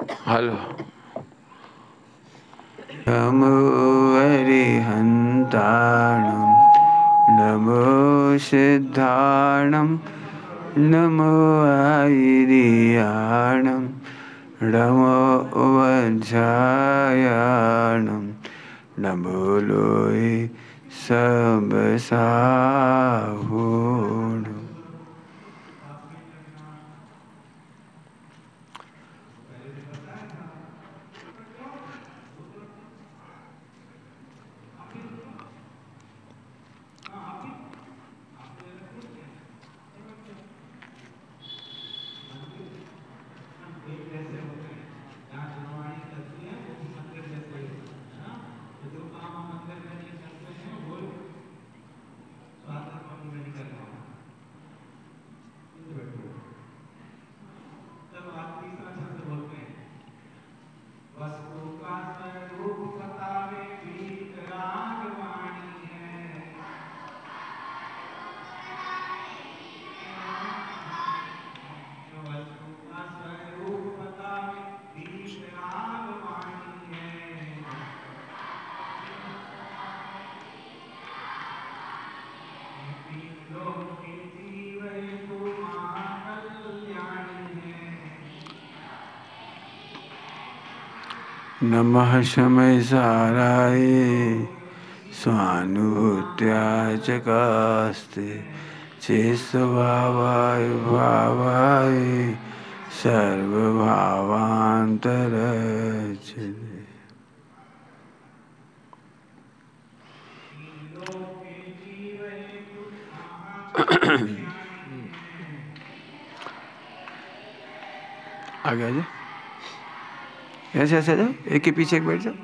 Hello. नमो अरिहन्ताणं नमो सिद्धाणं नमो आयिर्याणं नमो वज्रायाणं नमो लोये सबसाहुणं। नमः शमय साराय स्वानुभूत्याय चकास्ते चेष्टभावाय भावाय सर्वभावान्तरच्यते। आगे आजा, ऐसे ऐसे जाओ, एक के पीछे एक बैठ जाओ।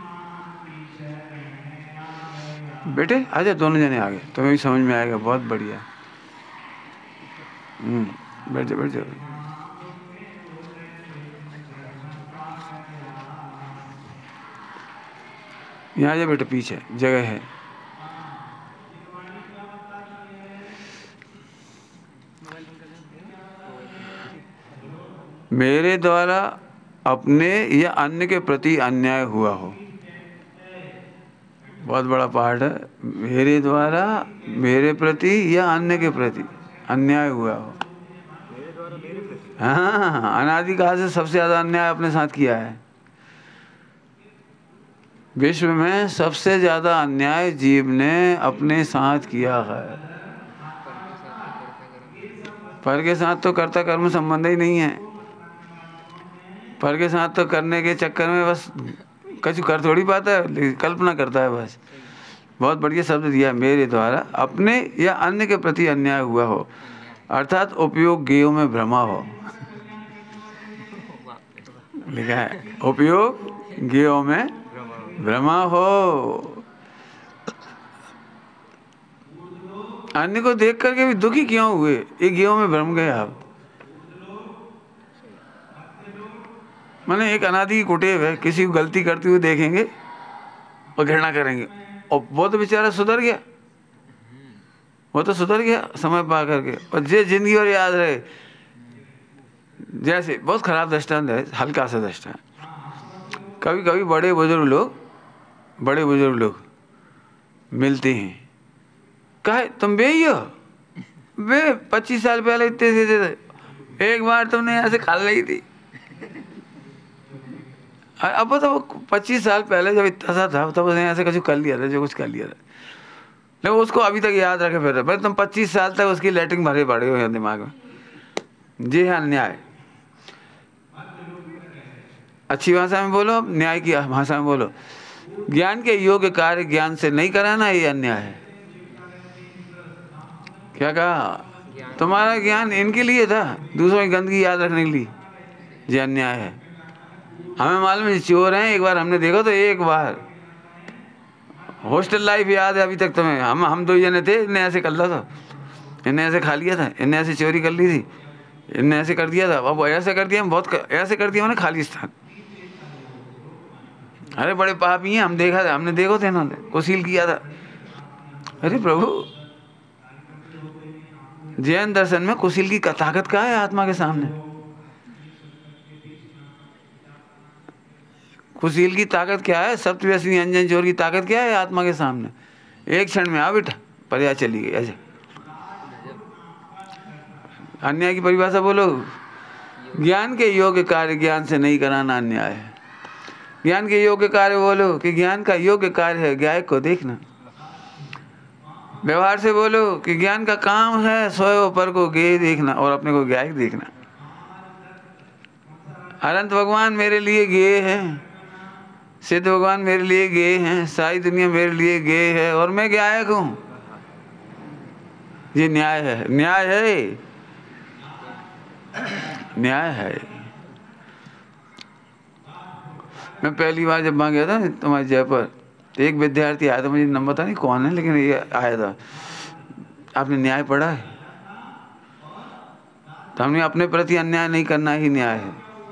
बेटे आजा, दोनों जने आगे, तुम्हें भी समझ में आएगा। बहुत बढ़िया। बैठ जाओ बैठ जाओ। यहाँ आजा बेटे, पीछे जगह है। मेरे द्वारा अपने या अन्य के प्रति अन्याय हुआ हो, बहुत बड़ा पार्ट है। मेरे द्वारा मेरे प्रति या अन्य के प्रति अन्याय हुआ हो। हाँ, अनादिकाल से सबसे ज़्यादा अन्याय अपने साथ किया है। विश्व में सबसे ज़्यादा अन्याय जीव ने अपने साथ किया है। पर के साथ तो कर्ता कर्म संबंध ही नहीं है। पर के साथ तो करने के चक्कर में बस कुछ कर थोड़ी पाता है, कल्पना करता है बस। बहुत बढ़िया शब्द दिया, मेरे द्वारा अपने या अन्य के प्रति अन्याय हुआ हो, अर्थात उपयोग ज्ञेयों में भ्रमा हो। लिखा है, उपयोग ज्ञेयों में भ्रमा हो। अन्य को देख करके भी दुखी क्यों हुए? ये ज्ञेयों में भ्रम गए आप। माने एक अनादि की कुटेव है, किसी को गलती करते हुए देखेंगे और घृणा करेंगे, और वो तो बेचारा सुधर गया, वो तो सुधर गया समय पा करके, और जे जिंदगी भर याद रहे। जैसे बहुत खराब दृष्टांत है, हल्का सा दृष्टांत। कभी कभी बड़े बुजुर्ग लोग मिलते हैं, कहे तुम बे ही हो, वे 25 साल पहले इतने सीधे थे, एक बार तुमने यहाँ से खा ली थी। अब तो 25 साल पहले जब इतना सा था तब उसने ऐसे कुछ कर लिया था, जो कुछ कर लिया था, लेकिन उसको अभी तक याद रखे फिर भाई तुम 25 साल तक उसकी लेटरिंग भरे पड़े हो दिमाग में। जी हाँ, न्याय। अच्छी भाषा में बोलो, न्याय की भाषा में बोलो। ज्ञान के योग्य कार्य ज्ञान से नहीं कराना, ये अन्याय है। क्या कहा? तुम्हारा ज्ञान इनके लिए था, दूसरों की गंदगी याद रखने के लिए, ये अन्याय है। हमें मालूम है चोर हैं, एक बार हमने देखा तो एक बार हॉस्टल लाइफ याद है अभी तक तुम्हें। हम 2 जने थे, इनने ऐसे कर लिया था, इनने ऐसे खा लिया था, इनने ऐसे चोरी कर ली थी, इनने ऐसे कर दिया था, अब ऐसे कर दिया, बहुत ऐसे कर दिया मैंने खालिस्तान। अरे बड़े पापी हैं, हमने देखो थे, इन्होंने कुशील किया था। अरे प्रभु, जैन दर्शन में कुशील की ताकत क्या है आत्मा के सामने? कुशील की ताकत क्या है, सप्तव्यसनी अंजन चोर की ताकत क्या है आत्मा के सामने? एक क्षण में आ बेटा, पर्याय चली गई। ऐसे अन्याय की परिभाषा बोलो। ज्ञान के योग्य कार्य ज्ञान से नहीं कराना अन्याय है। ज्ञान के योग्य कार्य बोलो कि ज्ञान का योग्य कार्य है गायक को देखना। व्यवहार से बोलो कि ज्ञान का काम है सोए पर को गेय देखना और अपने को गायक देखना। अनंत भगवान मेरे लिए गेय हैं, सिद्ध भगवान मेरे लिए गेय हैं, सारी दुनिया मेरे लिए गेय है और मैं गायक हूं। ये न्याय है, न्याय है, न्याय है। मैं पहली बार जब वहाँ गया था तुम्हारे जयपुर, एक विद्यार्थी आया था, मुझे नाम पता नहीं कौन है, लेकिन ये आया था, आपने न्याय पढ़ा है? तो हमने अपने प्रति अन्याय नहीं करना ही न्याय है।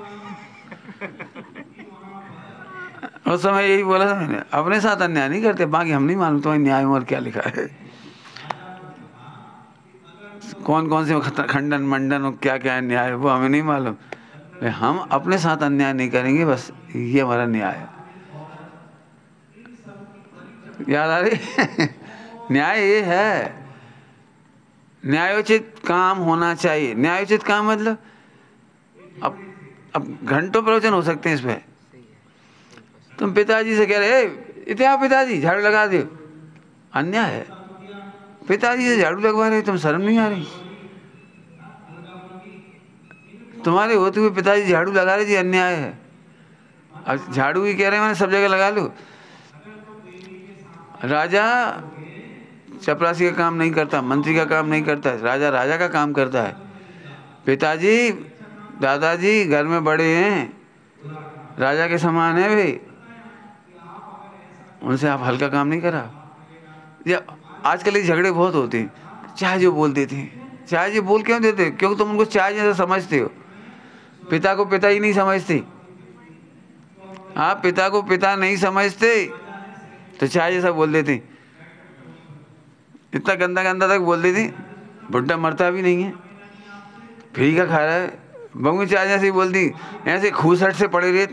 उस समय यही बोला था मैंने, अपने साथ अन्याय नहीं करते, बाकी हम नहीं मालूम तुम्हारे न्याय में और क्या लिखा है, कौन कौन से खंडन मंडन और क्या क्या है न्याय, वो हमें नहीं मालूम। हम अपने साथ अन्याय नहीं करेंगे, बस ये हमारा न्याय है। याद आ रही? न्याय ये है, न्यायोचित काम होना चाहिए। न्यायोचित काम मतलब अब घंटों प्रवचन हो सकते हैं इस पे। तुम पिताजी से कह रहे इतना पिताजी झाड़ू लगा दो, अन्याय है। पिताजी से झाड़ू लगवा रहे, तुम शर्म नहीं आ रही? तुम्हारे होते हुए पिताजी झाड़ू लगा रहे जी, अन्याय है। अब झाड़ू ही कह रहे हैं, मैंने सब जगह लगा लो। राजा चपरासी का काम नहीं करता, मंत्री का काम नहीं करता, राजा राजा का काम करता है। पिताजी दादाजी घर में बड़े हैं, राजा के समान है भाई, उनसे आप हल्का काम नहीं करा। या आजकल ये झगड़े बहुत होते हैं, चाहे जो बोल देते हैं। चाहे जो बोल क्यों देते? क्योंकि तुम उनको चाहे जैसा समझते हो। पिता को पिता ही नहीं समझते, आप पिता को पिता नहीं समझते तो चाहे जैसा बोल देते। इतना गंदा गंदा तक बोल देते, बुढ़ा मरता भी नहीं है, फ्री का खा रहा है। बहू चाहे जैसे बोल दी, ऐसे खूसट से पड़े रहे।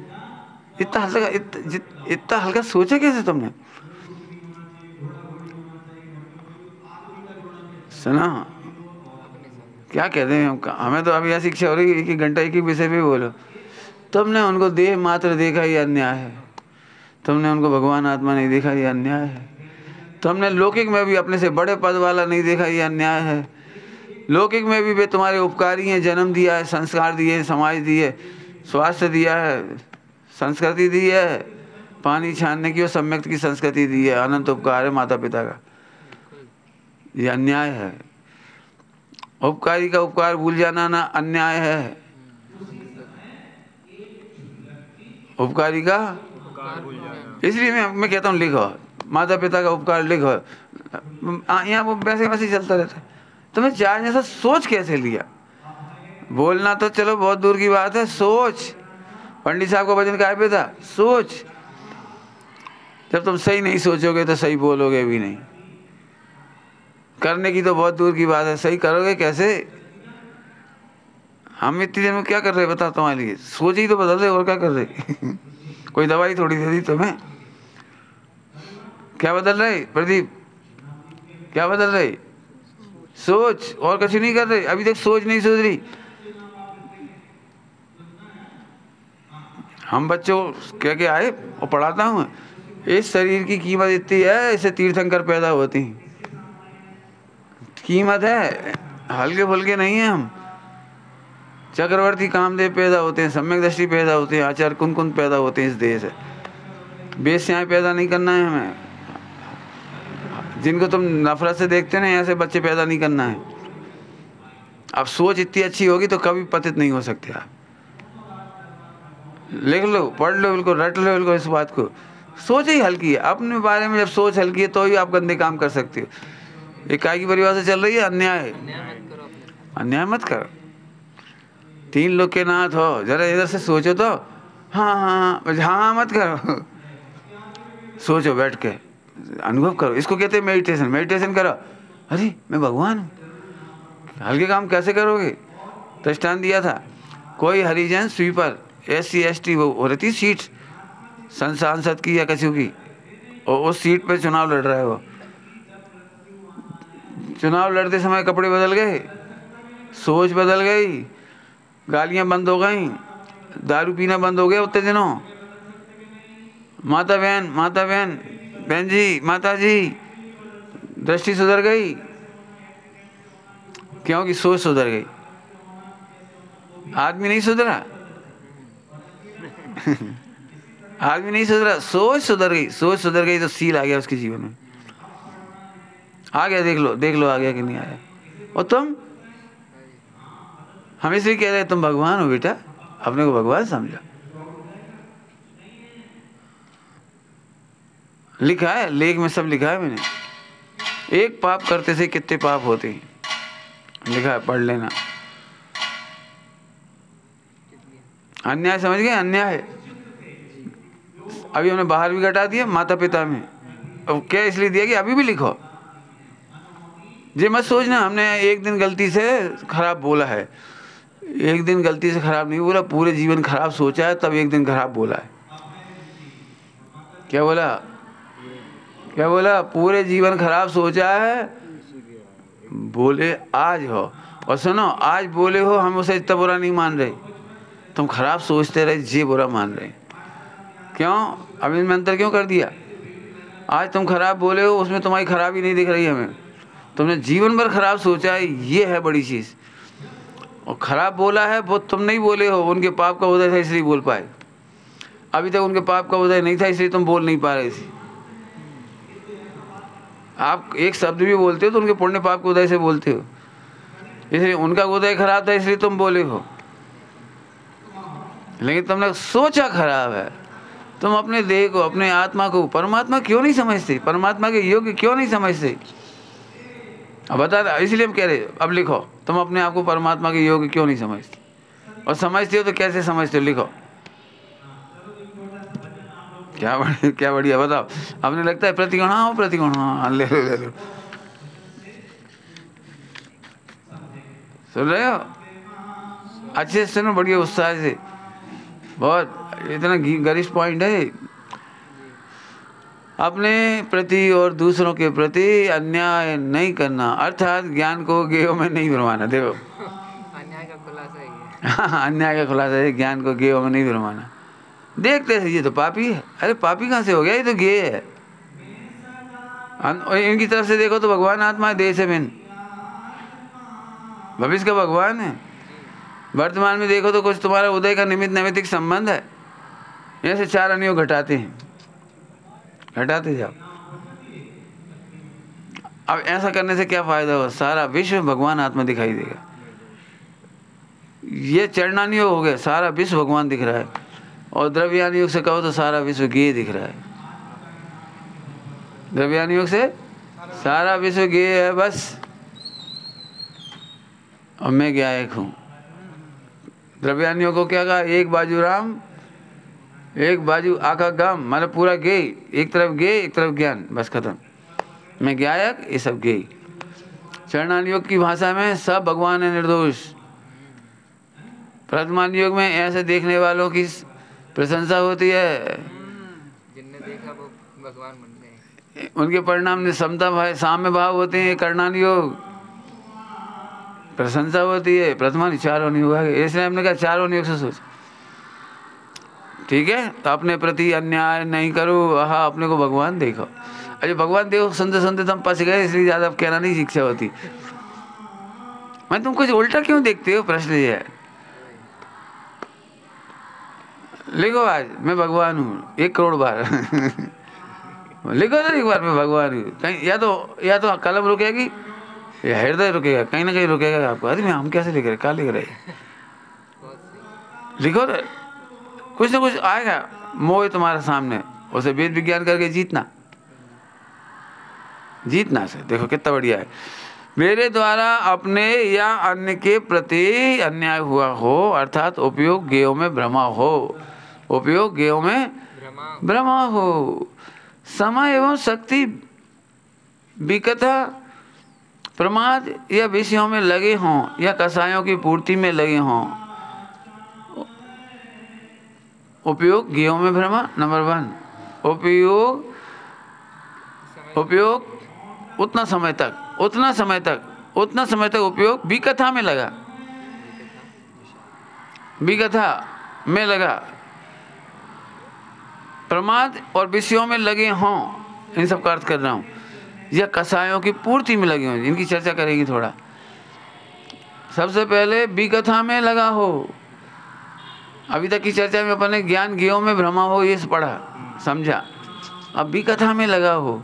इतना हल्का सोचा कैसे तुमने? सुना क्या कहते हैं? हमें तो अभी ऐसी इच्छा हो रही है कि घंटा एक ही विषय पे बोलो। तुमने उनको देह मात्र देखा, ये अन्याय है। तुमने उनको भगवान आत्मा नहीं देखा, ये अन्याय है। तुमने लौकिक में भी अपने से बड़े पद वाला नहीं देखा, ये अन्याय है। लौकिक में भी वे तुम्हारे उपकारी हैं, जन्म दिया है, संस्कार दिए, समाज दिए, स्वास्थ्य दिया है, संस्कृति दी है, पानी छानने की और सम्यक्त की संस्कृति दी है। अनंत उपकार है माता पिता का, ये अन्याय है। उपकारी का उपकार भूल जाना ना अन्याय है। उपकारी का इसलिए मैं कहता हूँ लिखो, माता पिता का उपकार लिखो। यहाँ वो वैसे वैसे चलता रहता है। तुम्हें चार्ज ऐसा सोच कैसे लिया? बोलना तो चलो बहुत दूर की बात है, सोच। पंडित साहब का वचन काय पे था? सोच। जब तुम सही नहीं सोचोगे तो सही बोलोगे भी नहीं। करने की तो बहुत दूर की बात है, सही करोगे कैसे? हम इतनी देर में क्या कर रहे हैं बताओ तुम्हारे लिए? सोच ही तो बदल रहे, और क्या कर रहे? कोई दवाई थोड़ी दे दी तुम्हें। क्या बदल रहे प्रदीप? क्या बदल रहे? सोच, और कुछ नहीं कर रहे। अभी तक सोच नहीं सुधरी। हम बच्चों कह के आए और पढ़ाता हूँ, इस शरीर की कीमत इतनी है, इसे तीर्थंकर पैदा होती हैं। कीमत है, हल्के फुल्के नहीं है हम। चक्रवर्ती कामदेव पैदा होते हैं, सम्यक दृष्टि पैदा होते हैं, आचार्य कुन कुन पैदा होते हैं इस देश से। बेस्याएं पैदा नहीं करना है हमें। जिनको तुम नफरत से देखते हो ना, ऐसे बच्चे पैदा नहीं करना है। अब सोच इतनी अच्छी होगी तो कभी पतित नहीं हो सकते आप। लिख लो, पढ़ लो, बिल्कुल रट लो बिल्कुल इस बात को। सोच ही हल्की है। अपने बारे में जब सोच हल्की है तो ही आप गंदे काम कर सकते हो। एक काय की परिभाषा चल रही है, अन्याय। अन्याय मत करो। तीन लोग के नाथ हो, जरा इधर से सोचो तो। हाँ हाँ हाँ हाँ मत करो, सोचो, बैठ के अनुभव करो। इसको कहते हैं मेडिटेशन। मेडिटेशन करो, अरे मैं भगवान हूँ। हल्के काम कैसे करोगे? दृष्टांत दिया था, कोई हरिजन स्वीपर SC ST वो रहती सीट, सांसद की या किसी की, और उस सीट पे चुनाव लड़ रहा है वो। चुनाव लड़ते समय कपड़े बदल गए, सोच बदल गई, गालियां बंद हो गई, दारू पीना बंद हो गया उतने दिनों। माता बहन, बहन जी, माता जी, दृष्टि सुधर गई, क्योंकि सोच सुधर गई। आदमी नहीं सुधरा आदमी नहीं सुधरा, सोच सुधर गई। सोच सुधर गई तो सील आ गया उसके जीवन में, आ गया। देख लो आ गया कि नहीं आया। और तुम, हम इसलिए कह रहे तुम भगवान हो बेटा, अपने को भगवान समझो। लिखा है लेख में, सब लिखा है मैंने। एक पाप करते से कितने पाप होते हैं, लिखा है, पढ़ लेना। अन्याय समझ गए? अन्याय अभी हमने बाहर भी घटा दिया, माता पिता में। अब क्या इसलिए दिया कि अभी भी लिखो। ये मत सोचना हमने एक दिन गलती से खराब बोला है। एक दिन गलती से खराब नहीं बोला, पूरे जीवन खराब सोचा है, तब एक दिन खराब बोला है। क्या बोला? पूरे जीवन खराब सोचा है, बोले आज हो। और सुनो, आज बोले हो, हम उसे इतना बुरा नहीं मान रहे, तुम खराब सोचते रहे, जी बुरा मान रहे। क्यों? अब इसमें अंतर क्यों कर दिया? आज तुम खराब बोले हो, उसमें तुम्हारी खराबी नहीं दिख रही हमें, तुमने जीवन भर खराब सोचा है, ये है बड़ी चीज़। और खराब बोला है वो तुम नहीं बोले हो, उनके पाप का उदय था इसलिए बोल पाए। अभी तक उनके पाप का उदय नहीं था इसलिए तुम बोल नहीं पा रहे थे। आप एक शब्द भी बोलते हो तो उनके पुण्य पाप के उदय से बोलते हो, इसलिए उनका उदय खराब था इसलिए तुम बोले हो। लेकिन तुमने सोचा खराब है। तुम अपने देह को, अपने आत्मा को परमात्मा क्यों नहीं समझते? परमात्मा के योग्य क्यों नहीं समझते? अब बता, इसलिए हम कह रहे, अब लिखो, तुम अपने आप को परमात्मा के योग्य क्यों नहीं समझते? और समझते हो तो कैसे समझते हो? लिखो। क्या बढ़िया, बताओ। अपने लगता है प्रतिगुण, हाँ प्रतिगुण, हाँ ले लो। सुन रहे हो? अच्छे से सुनो, बढ़िया उत्साह से। बहुत इतना गरिष्ठ पॉइंट है। अपने प्रति और दूसरों के प्रति अन्याय नहीं करना, अर्थात ज्ञान को गेयों में नहीं भरमाना। देखो, अन्याय का खुलासा है। अन्याय का खुलासा है, ज्ञान को गेयों में नहीं भरमाना। देखते थे ये तो पापी है, अरे पापी कहाँ से हो गया, ये तो गेय है। इनकी तरफ से देखो तो भगवान आत्मा है, देह से भिन्न, भविष्य का भगवान है। वर्तमान में देखो तो कुछ तुम्हारा उदय का निमित्त नैमित्तिक संबंध है। ऐसे चार अनियोग घटाते हैं, घटाते जाओ। अब ऐसा करने से क्या फायदा हो? सारा विश्व भगवान आत्मा दिखाई देगा। ये चरणानियोग हो गया, सारा विश्व भगवान दिख रहा है। और द्रव्यानुयोग से कहो तो सारा विश्व गेय दिख रहा है। द्रव्यानुयोग से सारा विश्व गेय है बस, और मैं गायक हूँ। द्रव्यानुयोग को क्या कहा? एक बाजू राम, एक बाजू आका गाम, मतलब पूरा गेय, एक तरफ गेय एक तरफ ज्ञान, बस खत्म। मैं गायक, ये सब गेय। चरणानुयोग की भाषा में सब भगवान है, निर्दोष। प्रथमानुयोग में ऐसे देखने वालों की प्रशंसा होती है, जिनने देखा वो भगवान बनते हैं, उनके परिणाम में समता भाव, साम्य भाव होते हैं। कर्णानुयोग प्रशंसा होती है। प्रथमा चारों नियोग आ गए, इसलिए हमने कहा चारों नियोग से सोच। ठीक है, तो अपने प्रति अन्याय नहीं करो, हाँ अपने को भगवान देखो। अरे भगवान देखो सुनते सुनते तुम पस गए, इसलिए ज़्यादा अब कहना नहीं शिक्षा होती। मैं तुम कुछ उल्टा क्यों देखते हो? प्रश्न ये है। लिखो आज मैं भगवान हूँ 1 करोड़ बार। लिखो तो एक बार मैं भगवान हूँ। कहीं या तो कलम रुकेगी या हृदय रुकेगा, कहीं ना कहीं रुकेगा आपको। अरे मैं हम कैसे लिख रहे, क्या लिख रहे? लिखो तो कुछ ना कुछ आएगा मोह तुम्हारे सामने, उसे वेद विज्ञान करके जीतना से। देखो कितना बढ़िया है। मेरे द्वारा अपने या अन्य के प्रति अन्याय हुआ हो, अर्थात उपयोग गेयों में भ्रमा हो, उपयोग गेयों में भ्रमा हो, समय एवं शक्ति विकथा प्रमाद या विषयों में लगे हों या कसायों की पूर्ति में लगे हों, उपयोग गेहूं में भ्रमा, नंबर 1। उपयोग उतना समय तक उपयोग विकथा में लगा, प्रमाद और विषयों में लगे हों, इन सब का अर्थ कर रहा हूँ, या कसायों की पूर्ति में लगे हों, इनकी चर्चा करेंगे थोड़ा। सबसे पहले विकथा में लगा हो। अभी तक की चर्चा में अपन ने ज्ञान गेयों में भ्रमा हो ये पढ़ा समझा, अब विकथा में लगा हो।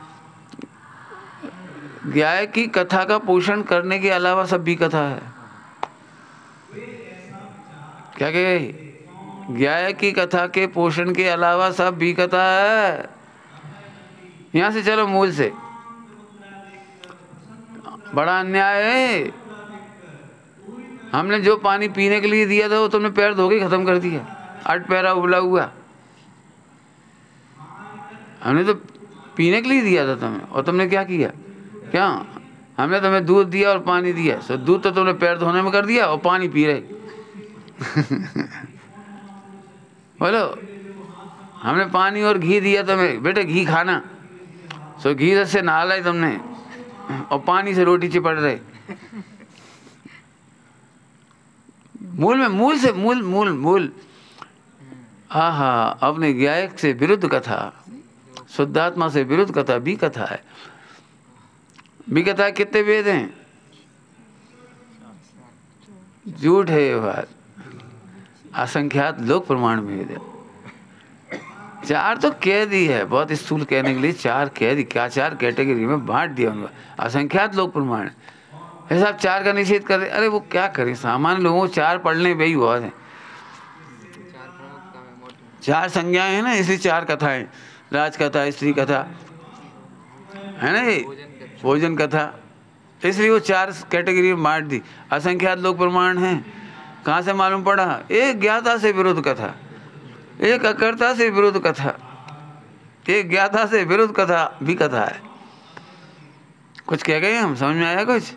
गाय की कथा का पोषण करने के अलावा सब विकथा है। क्या कहे? गाय की कथा के पोषण के अलावा सब विकथा है। यहां से चलो मूल से। बड़ा अन्याय है। हमने जो पानी पीने के लिए दिया था वो तुमने पैर धो के खत्म कर दिया, 8 पैरा उबला हुआ। हमने तो पीने के लिए दिया था तुम्हें, और तुमने क्या किया? क्या हमने तुम्हें दूध दिया और पानी दिया, तो दूध तो तुमने पैर धोने में कर दिया और पानी पी रहे। बोलो, हमने पानी और घी दिया तुम्हें, बेटे घी खाना, सो घी से नहा लाई तुमने और पानी से रोटी चिपड़ रहे। मूल आहा, अपने गायक से विरुद्ध कथा, शुद्धात्मा से विरुद्ध कथा भी कथा है। भी कथा कितने वेद हैं? झूठ है ये बात, असंख्यात लोक प्रमाण में वेद है। 4 तो कह दी है, बहुत स्थूल कहने के लिए 4 कह दी, क्या 4 कैटेगरी में बांट दिया उनको। असंख्यात लोक प्रमाण है साहब, 4 का निषेध कर रहे। अरे वो क्या करें, सामान्य लोगों को 4 पढ़ने वही बहुत है। 4 संज्ञाएं हैं ना, इसलिए 4 कथाएं, राजकथा, स्त्री कथा है ना, ये भोजन कथा, इसलिए वो 4 कैटेगरी में बांट दी। असंख्यात लोक प्रमाण हैं। कहाँ से मालूम पड़ा? एक ज्ञाता से विरुद्ध कथा, एक अकर्ता से विरुद्ध कथा, एक ज्ञाता से विरुद्ध कथा भी कथा है। कुछ कह गए हम? समझ में आया कुछ?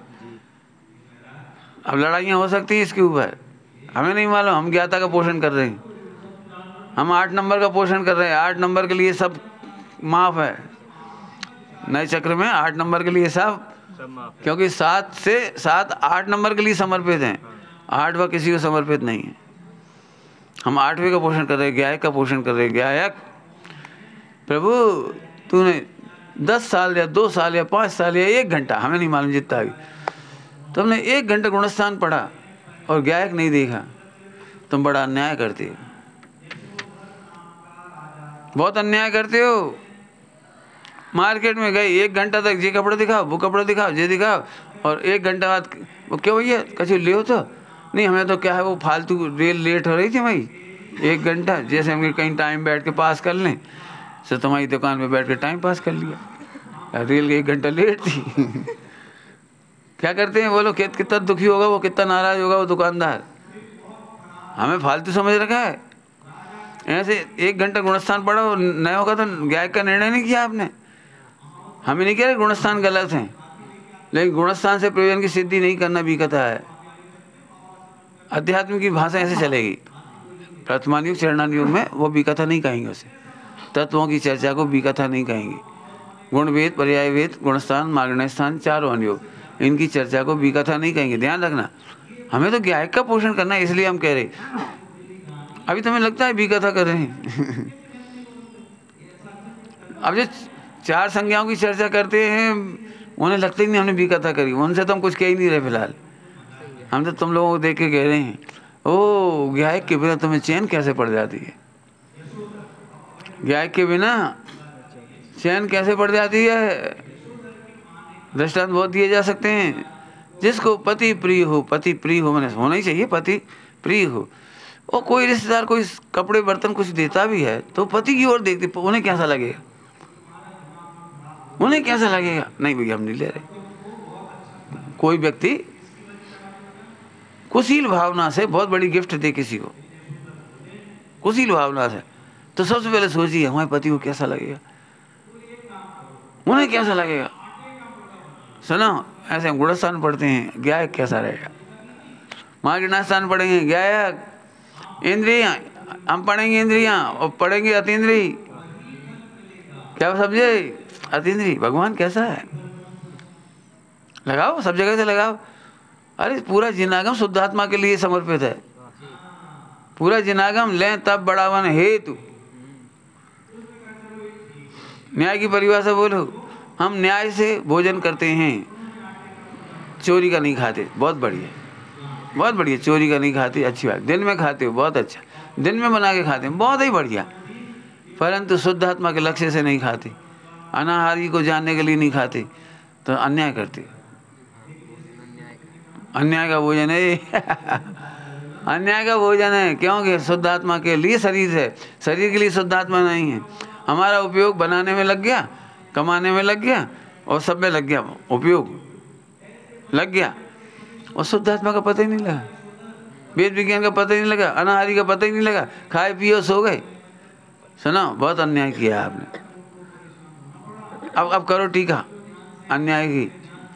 अब लड़ाइयाँ हो सकती हैं इसके ऊपर, हमें नहीं मालूम। हम ज्ञाता का पोषण कर रहे हैं, हम 8 नंबर का पोषण कर रहे हैं। 8 नंबर के लिए सब माफ है। नए चक्र में 8 नंबर के लिए सब क्योंकि 7 8 नंबर के लिए समर्पित हैं, 8वां किसी को समर्पित नहीं है। हम 8वें का पोषण कर रहे हैं, गायक का पोषण कर रहे हैं। गायक, प्रभु तूने 10 साल या 2 साल या 5 साल या 1 घंटा, हमें नहीं मालूम जितना भी, तुमने 1 घंटा गुणस्थान पढ़ा और गायक नहीं देखा, तुम बड़ा अन्याय करते हो, बहुत अन्याय करते हो। मार्केट में गए, 1 घंटा तक ये कपड़ा दिखाओ, वो कपड़ा दिखाओ, ये दिखाओ, और 1 घंटा बाद वो क्यों भैया कछु ले तो नहीं, हमें तो क्या है वो फालतू रेल लेट हो रही थी भाई 1 घंटा, जैसे हम कहीं टाइम बैठ के पास कर लें, तो तुम्हारी दुकान पे बैठ के टाइम पास कर लिया, रेल 1 घंटा लेट थी। क्या करते हैं बोलो? कितना दुखी होगा वो, कितना नाराज होगा वो दुकानदार। हमें फालतू समझ रखा है। ऐसे 1 घंटा गुणस्थान पढ़ा और नया होगा तो गायक का निर्णय नहीं किया आपने। हमें नहीं कह रहे गुणस्थान गलत है, लेकिन गुणस्थान से प्रयोजन की सिद्धि नहीं करना भी कथा है। अध्यात्म की भाषा ऐसे चलेगी। वर्तमान युग चरणान युग में वो भी कथा नहीं कहेंगे, उसे तत्वों की चर्चा को भी कथा नहीं कहेंगे। गुण वेद, पर्याय वेद, गुणस्थान, मार्गण्य स्थान, 4 अनुयोग, इनकी चर्चा को भी कथा नहीं कहेंगे। ध्यान रखना, हमें तो गायक का पोषण करना है, इसलिए हम कह रहे। अभी तुम्हें लगता है भी कथा कर रहे हैं। अब जो 4 संज्ञाओं की चर्चा करते हैं उन्हें लगता ही नहीं हमने भी कथा करी, उनसे तो हम कुछ कह ही नहीं रहे फिलहाल। हम तो तुम लोगों को देख के कह रहे हैं, ओ गायक के बिना तुम्हें चैन कैसे पड़ जाती है, गायक के बिना चैन कैसे पड़ जाती है। दृष्टांत बहुत दिए जा सकते हैं। जिसको पति प्रिय हो, पति प्रिय हो मैंने होना ही चाहिए, पति प्रिय हो, और कोई रिश्तेदार कोई कपड़े बर्तन कुछ देता भी है तो पति की ओर देखते, उन्हें कैसा लगेगा? उन्हें कैसा लगेगा? नहीं भैया हम नहीं ले रहे। कोई व्यक्ति कुशील भावना से बहुत बड़ी गिफ्ट दे किसी को, कुशील भावना से, तो सबसे पहले सोचिए हमारे पति को कैसा लगेगा, उन्हें कैसा लगेगा। सुनो, ऐसे हम गुणस्थान पढ़ते हैं, गायक कैसा रहेगा। मार्गण्य स्थान पढ़ेंगे, गायक इंद्रियां हम पढ़ेंगे इंद्रियां और पढ़ेंगे अतीन्द्रिय। क्या समझे? अतीन्द्रिय भगवान कैसा है, लगाओ सब जगह से लगाओ। अरे पूरा जिनागम शुद्धात्मा के लिए समर्पित है, पूरा जिनागम लें तब बढ़ावन हेतु। न्याय की परिभाषा बोलो, हम न्याय से भोजन करते हैं, चोरी का नहीं खाते, बहुत बढ़िया, बहुत बढ़िया। चोरी का नहीं खाते, अच्छी बात। दिन में खाते हो, बहुत अच्छा, दिन में बना के खाते हैं, बहुत ही बढ़िया। परंतु शुद्धात्मा के लक्ष्य से नहीं खाते, अनाहारी को जानने के लिए नहीं खाते, तो अन्याय करते। अन्याय का भोजन है अन्याय का भोजन है, क्योंकि शुद्धात्मा के लिए शरीर है, शरीर के लिए शुद्धात्मा नहीं है। हमारा उपयोग बनाने में लग गया, कमाने में लग गया, और सब में लग गया, उपयोग लग गया, और शुद्धात्मा का पता ही नहीं लगा, वेद विज्ञान का पता ही नहीं लगा, अनाहारी का पता ही नहीं लगा, खाए पिए सो गए। सुनो, बहुत अन्याय किया आपने। अब करो टीका अन्याय की।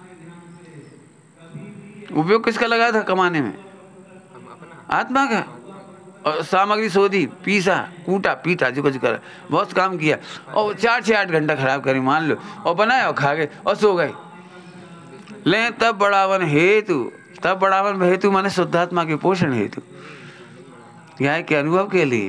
उपयोग किसका लगा था कमाने में? आत्मा का। और सामग्री शोधी, पीसा, कूटा, पीटा, जो कुछ करा, बहुत काम किया, और 4 से 8 घंटा खराब करी मान लो, और बनाया और खा गए और सो गए। ले तब बढ़ावन हेतु, तब बढ़ावन हेतु माने शुद्धात्मा के पोषण हेतु, न्याय के अनुभव के लिए।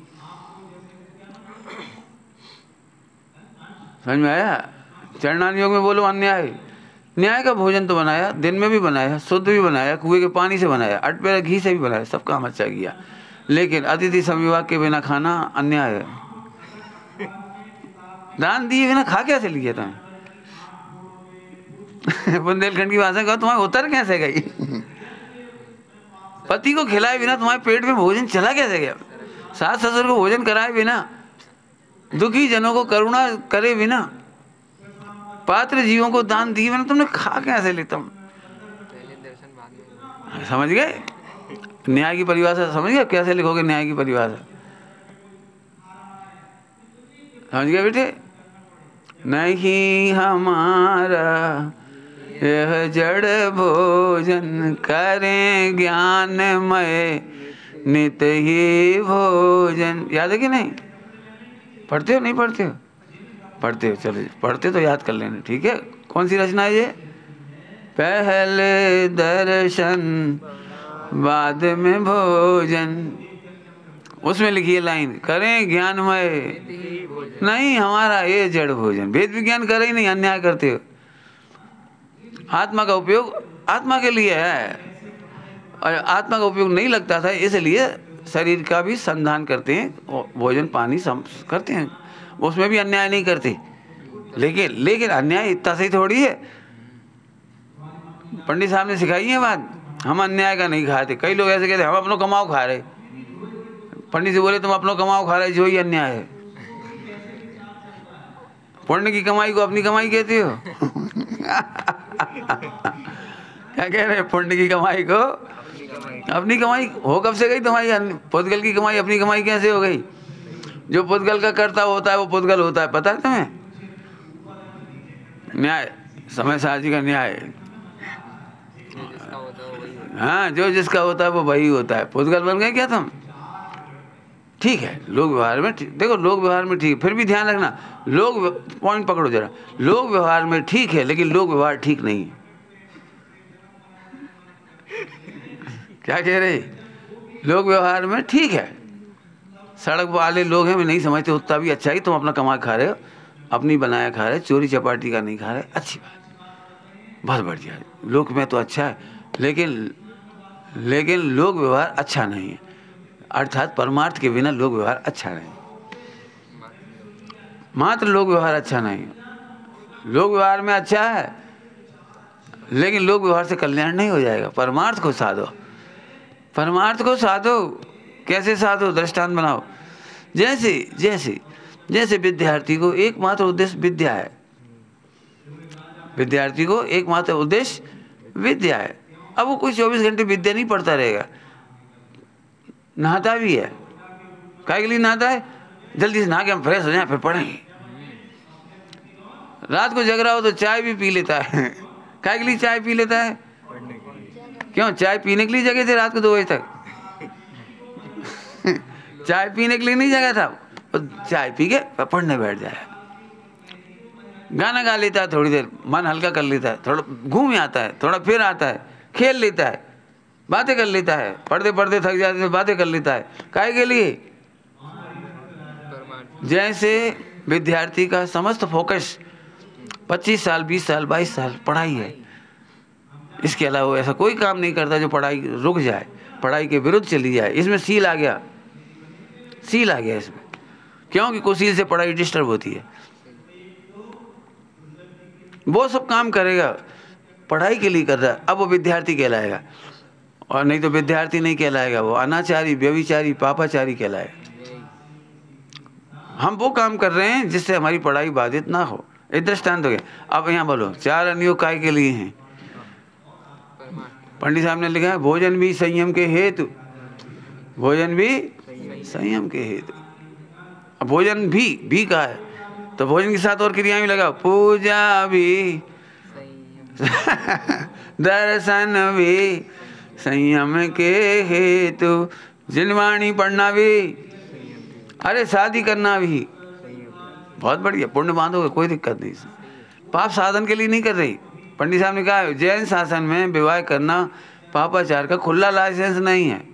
समझ में आया? चरणान योग में बोलो अन्याय। न्याय का भोजन तो बनाया, दिन में भी बनाया, शुद्ध भी बनाया, कुएं के पानी से बनाया, अटपेरा घी से भी बनाया, सब काम अच्छा किया, लेकिन अतिथि संविभाग के बिना खाना अन्याय है। दान दिए बिना खा कैसे लिए तुम्हें? बुंदेलखंड की भाषा कहो, तुम्हारे उतर कैसे गई? पति को खिलाए बिना तुम्हारे पेट में भोजन चला कैसे गया? सास ससुर को भोजन कराए बिना, दुखी जनों को करुणा करे बिना, पात्र जीवों को दान दिए बिना तुमने खा कैसे ली? तुम समझ गए न्याय की परिभाषा? समझ गए कैसे लिखोगे न्याय की परिभाषा? समझ गए बेटे? नहीं हमारा यह जड़ भोजन, करें ज्ञानमय नित ही भोजन। याद है कि नहीं? पढ़ते हो नहीं पढ़ते हो? पढ़ते हो, चलो पढ़ते तो याद कर लेना, ठीक है। कौन सी रचना है ये? पहले दर्शन बाद में भोजन, उसमें लिखी है लाइन, करें ज्ञानमय नहीं हमारा ये जड़ भोजन। वेद विज्ञान करे ही नहीं, अन्याय करते हो। आत्मा का उपयोग आत्मा के लिए है, और आत्मा का उपयोग नहीं लगता था, इसलिए शरीर का भी संधान करते हैं, भोजन पानी करते हैं, उसमें भी अन्याय नहीं करते। लेकिन अन्याय इतना सही थोड़ी है। पंडित साहब ने सिखाई है बात, हम अन्याय का नहीं खाते। कई लोग ऐसे कहते हैं हम अपनों कमाओ खा रहे। पंडित जी बोले तुम अपनों कमाओ खा रहे, जो ही अन्याय है। पुण्य की कमाई को अपनी कमाई कहते हो? क्या कह रहे? पुण्य की कमाई को अपनी कमाई हो कब से गई तुम्हारी? पुद्गल की कमाई अपनी कमाई कैसे हो गई? जो पुद्गल का कर्ता होता है वो पुद्गल होता है, पता है तुम्हें? न्याय समय साजी का न्याय, हाँ, जो जिसका होता है वो वही होता है। पुद्गल बन गए क्या तुम? ठीक है, लोक व्यवहार में देखो, लोक व्यवहार में ठीक, फिर भी ध्यान रखना, लोग पॉइंट पकड़ो जरा। लोक व्यवहार में ठीक है, लेकिन लोक व्यवहार ठीक नहीं है। क्या कह रहे? लोक व्यवहार में ठीक है, सड़क वाले लोग हैं, मैं नहीं समझते, उतना भी अच्छा ही तुम अपना कमा खा रहे हो, अपनी बनाया खा रहे, चोरी चपाटी का नहीं खा रहे, अच्छी बात, बहुत बढ़िया है, लोक में तो अच्छा है। लेकिन लोक व्यवहार अच्छा नहीं है, अर्थात परमार्थ के बिना लोक व्यवहार अच्छा नहीं। मात्र लोक व्यवहार अच्छा नहीं है, लोक व्यवहार में अच्छा है, लेकिन लोक व्यवहार से कल्याण नहीं हो जाएगा। परमार्थ को साधो, परमार्थ को साधो। कैसे साधो? दृष्टांत बनाओ। जैसे विद्यार्थी को एकमात्र उद्देश्य विद्या है, विद्यार्थी को एकमात्र उद्देश्य विद्या है। अब वो कोई 24 घंटे विद्या नहीं पढ़ता रहेगा, नहाता भी है। काय के लिए नहाता है? जल्दी से नहा के हम फ्रेश हो जाएं फिर पढ़ेंगे। रात को जग रहा हो तो चाय भी पी लेता है। काय के लिए चाय पी लेता है? क्यों? चाय पीने के लिए जगे थे रात को 2 बजे तक? चाय पीने के लिए नहीं जगह था, चाय पी के पढ़ने बैठ जाए। गाना गा लेता है, थोड़ी देर मन हल्का कर लेता है, थोड़ा घूम आता है, थोड़ा फिर आता है, खेल लेता है, बातें कर लेता है, पढ़ते पढ़ते थक जाते हैं बातें कर लेता है। काहे के लिए? जैसे विद्यार्थी का समस्त फोकस 25 साल 20 साल 22 साल पढ़ाई है, इसके अलावा ऐसा कोई काम नहीं करता जो पढ़ाई रुक जाए, पढ़ाई के विरुद्ध चली जाए। इसमें सील आ गया, सील आ गया इसमें, क्योंकि कुसील से पढ़ाई डिस्टर्ब होती है। वो सब काम करेगा, पढ़ाई के लिए कर रहा है, अब वो विद्यार्थी कहलाएगा, और नहीं तो विद्यार्थी नहीं कहलाएगा, वो अनाचारी व्यभिचारी पापाचारी कहलाएगा। हम वो काम कर रहे हैं जिससे हमारी पढ़ाई बाधित ना हो। एक दृष्टांत हो गया। अब यहाँ बोलो, 4 अनुयोग काय के लिए हैं? पंडित साहब ने लिखा है भोजन भी संयम के हेतु, भोजन भी संयम के हेतु। अब भोजन भी का है तो भोजन के साथ और क्रियाएं भी लगाओ, पूजा भी दर्शन भी संयम के हेतु, जिनवाणी पढ़ना भी, अरे शादी करना भी, बहुत बढ़िया, पुण्य बांधोगे कोई दिक्कत नहीं। पाप साधन के लिए नहीं कर रही। पंडित साहब ने कहा जैन शासन में विवाह करना पापाचार का खुला लाइसेंस नहीं है,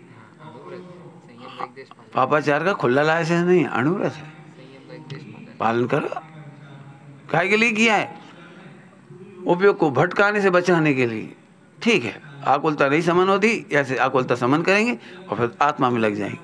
पापाचार का खुला लाइसेंस नहीं है, अनुव्रत है, पालन करो। काय के लिए किया है? उपयोग को भटकाने से बचाने के लिए। ठीक है, आकुलता नहीं समन होती, ऐसे आकुलता समन करेंगे और फिर आत्मा में लग जाएंगे,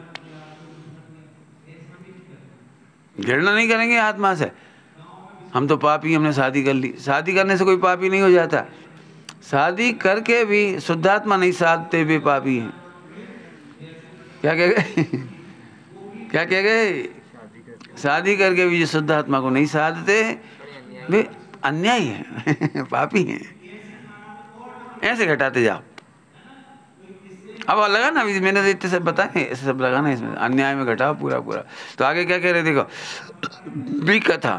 घृणा नहीं करेंगे आत्मा से। हम तो पापी, हमने शादी कर ली। शादी करने से कोई पापी नहीं हो जाता, शादी करके भी शुद्धात्मा नहीं साधते वे पापी हैं। क्या कह गए? क्या कह गए? शादी करके भी जो शुद्धात्मा को नहीं साधते वे अन्यायी हैं, पापी हैं। ऐसे घटाते जाओ। अब लगा ना, अभी मैंने तो इतने सब बताए, ऐसे सब लगाना इसमें, अन्याय में घटाओ पूरा पूरा। तो आगे क्या कह रहे देखो, भी कथा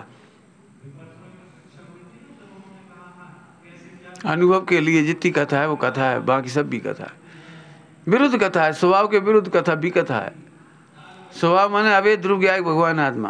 अनुभव के लिए जितनी कथा है वो कथा है, बाकी सब भी कथा है। विरुद्ध कथा है, स्वभाव के विरुद्ध कथा भी कथा है। स्वभाव माने अवैध ध्रुव ज्ञायक भगवान आत्मा,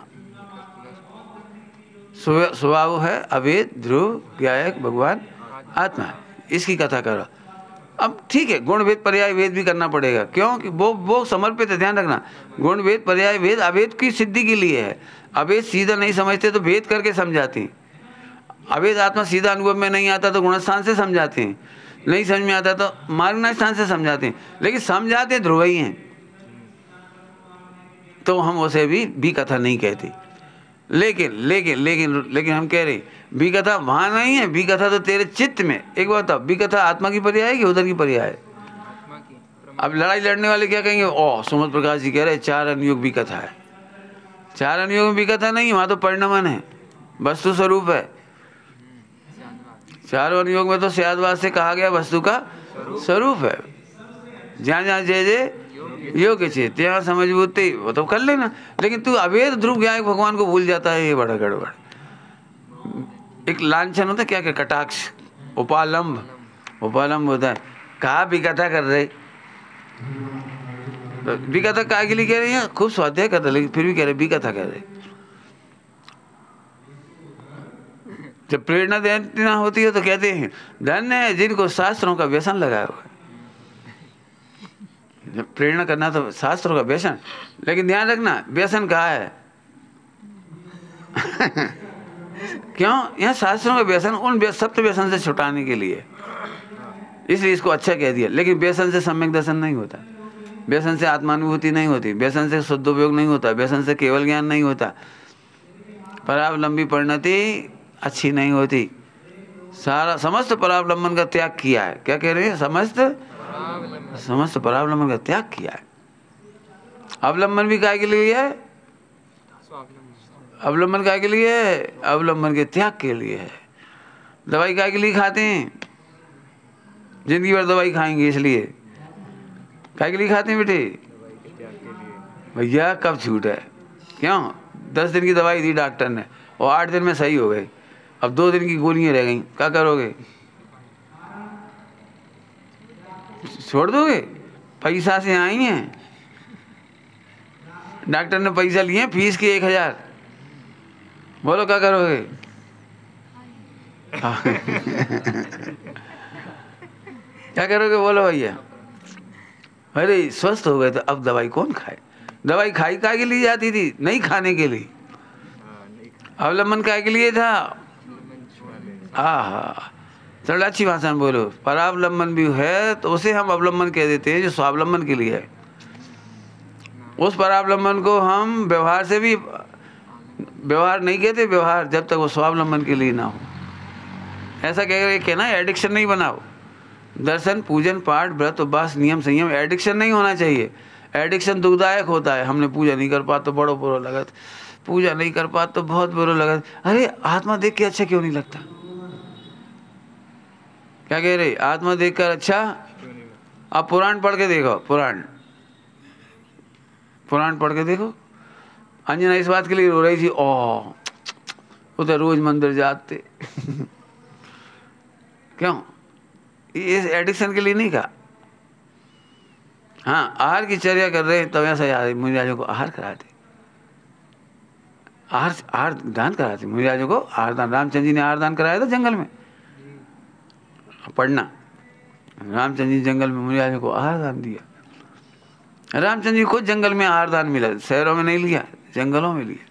स्वभाव है अवैध ध्रुव ज्ञायक भगवान आत्मा, इसकी कथा करो। अब ठीक है, गुण भेद पर्याय भेद भी करना पड़ेगा, क्योंकि वो समर्पित है। ध्यान रखना, गुण भेद पर्याय भेद अभेद की सिद्धि के लिए है। अभेद सीधा नहीं समझते तो भेद करके समझाते हैं। अभेद आत्मा सीधा अनुभव में नहीं आता तो गुणस्थान से समझाते हैं, नहीं समझ में आता तो मार्गना स्थान से समझाते हैं, लेकिन समझाते ध्रुव ही हैं। तो हम उसे भी कथा नहीं कहते। लेकिन लेकिन लेकिन लेकिन हम कह रहे भी कथा वहाँ नहीं है, भी कथा तो तेरे चित्त में। एक बात बताओ, भी कथा आत्मा की पर्याय है कि उधर की पर्याय है? अब लड़ाई लड़ने वाले क्या कहेंगे, ओ सुमत प्रकाश जी कह रहे 4 अनुयोग भी कथा है। 4 अनुयोग में भी कथा नहीं, वहाँ तो परिणमन है, वस्तु स्वरूप है। 4 अनुयोग में तो स्यादवाद से कहा गया वस्तु का स्वरूप है। जहाँ जहाँ जय जय योग्य चेत ત્યાં समझ बुद्धि वो तो कर लेना, लेकिन तू अवैध ध्रुव ज्ञायक भगवान को भूल जाता है, ये बड़ा गड़बड़। एक लांछन होता है, क्या क्या कटाक्ष, उपालंब, उपालंब होता है। कहा भी कथा कर रहे, भी कथा काय के लिए कह रहे हैं? खूब स्वाध्याय कर रहे, लेकिन फिर भी कह रहे भी कथा कर रहे। जब प्रेरणा देना होती है तो कहते हैं धन्य है जिनको शास्त्रों का व्यसन लगाया हुआ है। जब प्रेरणा करना तो शास्त्रों का व्यसन, लेकिन ध्यान रखना व्यसन कहाँ है? क्यों? यहाँ शास्त्रों का व्यसन उन सप्त व्यसन से छुटाने के लिए, इसलिए इसको अच्छा कह दिया। लेकिन व्यसन से सम्यक दर्शन नहीं होता, व्यसन से आत्मानुभूति नहीं होती, व्यसन से शुद्धोपयोग नहीं होता, व्यसन से केवल ज्ञान नहीं होता, परावलंबी परिणति अच्छी नहीं होती। सारा समस्त परावलंबन का त्याग किया है। क्या कह रहे हैं? समस्त परावलंबन का त्याग किया है। अवलंबन भी काय के लिए है? अवलंबन काय के लिए है? अवलंबन के त्याग के लिए है। दवाई काय के लिए खाते हैं? जिंदगी भर दवाई खाएंगे इसलिए। काय के लिए खाते हैं बेटे? भैया कब छूट है? क्यों? 10 दिन की दवाई दी डॉक्टर ने और 8 दिन में सही हो गए, अब 2 दिन की गोलियां रह गई, क्या करोगे? छोड़ दोगे? पैसा से आई हैं, डॉक्टर ने पैसा लिए फीस के 1000, बोलो क्या करोगे? क्या करोगे बोलो भैया? अरे स्वस्थ हो गए तो अब दवाई कौन खाए? दवाई खाई काय के लिए जाती थी? नहीं खाने के लिए। अवलंबन काय के लिए था? हाँ, थोड़ा अच्छी भाषा में बोलो। परावलंबन भी है तो उसे हम अवलंबन कह देते हैं जो स्वावलंबन के लिए है। उस परावलंबन को हम व्यवहार से भी व्यवहार नहीं कहते, व्यवहार जब तक वो स्वावलंबन के लिए ना हो। ऐसा कह कहना एडिक्शन नहीं बनाओ। दर्शन, पूजन, पाठ, व्रत, उपवास, नियम, संयम एडिक्शन नहीं होना चाहिए। एडिक्शन दुखदायक होता है। हमने पूजा नहीं कर पा तो बड़ो बुरा लगत, पूजा नहीं कर पा तो बहुत बुरा लगत। अरे आत्मा देख के अच्छा क्यों नहीं लगता? क्या कह रहे? आत्मा देखकर अच्छा? अब पुराण पढ़ के देखो, पुराण पढ़ के देखो। अंजना इस बात के लिए रो रही थी, ओ उधर रोज मंदिर जाते। क्यों? इस एडिक्शन के लिए नहीं कहा। हाँ, आहार की चर्या कर रहे हैं तब ऐसा याद मुनिराजों को आहार कराते, आहार दान कराते मुनिराजों को। आहार दान रामचंद्र जी ने आहार दान कराया था जंगल में। पढ़ना, रामचंद्र जी जंगल में मुनिराजों को आहार दान दिया। रामचंद्र जी खुद जंगल में आहार दान मिला, शहरों में नहीं लिया, जंगलों में लिया।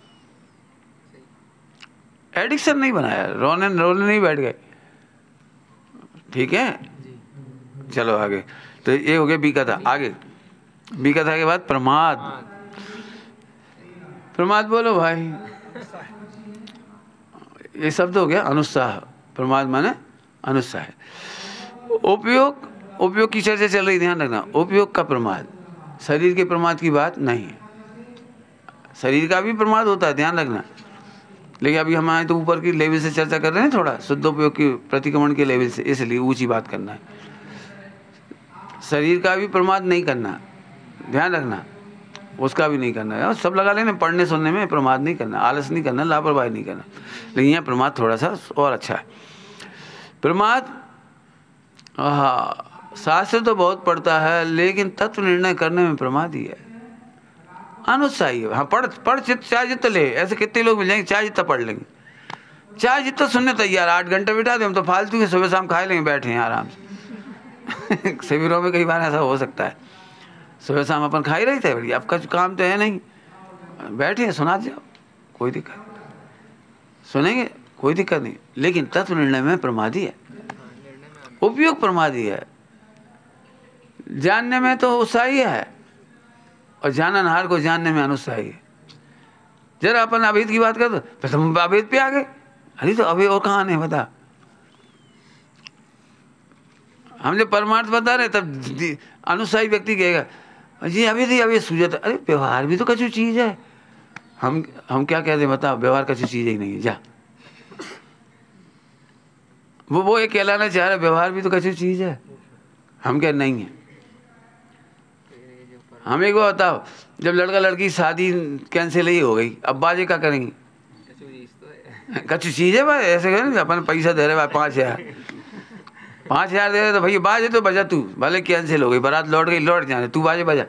एडिक्शन नहीं बनाया, रोने नहीं बैठ गए। ठीक है, चलो आगे। तो ये हो गया बी कथा। आगे बी कथा के बाद प्रमाद। प्रमाद बोलो भाई। ये शब्द हो गया अनुत्साह। प्रमाद माने अनुत्साह। उपयोग की चर्चा चल रही, ध्यान रखना। उपयोग का प्रमाद, शरीर के प्रमाद की बात नहीं है। शरीर का भी प्रमाद होता है, ध्यान रखना। लेकिन अभी हम आए तो ऊपर की लेवल से चर्चा कर रहे हैं, थोड़ा शुद्धोपयोग की प्रतिक्रमण के लेवल से, इसलिए ऊंची बात करना है। शरीर का भी प्रमाद नहीं करना, ध्यान रखना। उसका भी नहीं करना है। सब लगा लेना, पढ़ने सुनने में प्रमाद नहीं करना, आलस नहीं करना, लापरवाही नहीं करना। लेकिन यहाँ प्रमाद थोड़ा सा और अच्छा है। प्रमाद, हाँ, शास्त्र तो बहुत पढ़ता है लेकिन तत्व निर्णय करने में प्रमाद ही है, अनुत्साही है। हाँ, पढ़ चाहे जितना ले, ऐसे कितने लोग मिल जाएंगे चाहे जितना पढ़ लेंगे, चाहे जितना सुनने तैयार। 8 घंटे बिठा दे हम तो फालतू के, सुबह शाम खाए लेंगे, बैठे हैं आराम से। शिविरों में कई बार ऐसा हो सकता है, सुबह शाम अपन खा ही रहे थे, बढ़िया, आपका काम तो है नहीं, बैठे सुना जाओ, कोई दिक्कत नहीं, सुनेंगे कोई दिक्कत नहीं। लेकिन तत्व निर्णय में प्रमादी है, उपयोग प्रमादी है। जानने में तो उत्साही है और जाननहार को जानने में अनुत्साही है। जरा अपन अभेद की बात कर दो तो तुम अभेद पे आ गए। अरे तो अभी और कहाँ नहीं बता। हम जब परमार्थ बता रहे तब अनुसाही व्यक्ति कहेगा जी अभी थी अभी सूझता। अरे व्यवहार भी तो कछु चीज है। हम क्या कहते हैं बताओ, व्यवहार कछु चीज ही नहीं है, जा। वो एक कहलाना चाह रहा, व्यवहार भी तो कछु चीज है। हम क्या नहीं है। हम एक बार बताओ, जब लड़का लड़की शादी कैंसिल ही हो गई, अब बाजे क्या करेंगे? कछु चीज है भाई, ऐसे करें अपन पैसा दे रहे भाई 5,000 दे रहे तो भैया बाजे तो बजा तू, भले कैंसिल हो गई, बारात लौट गई, लौट जाने, तू बाजे बजा।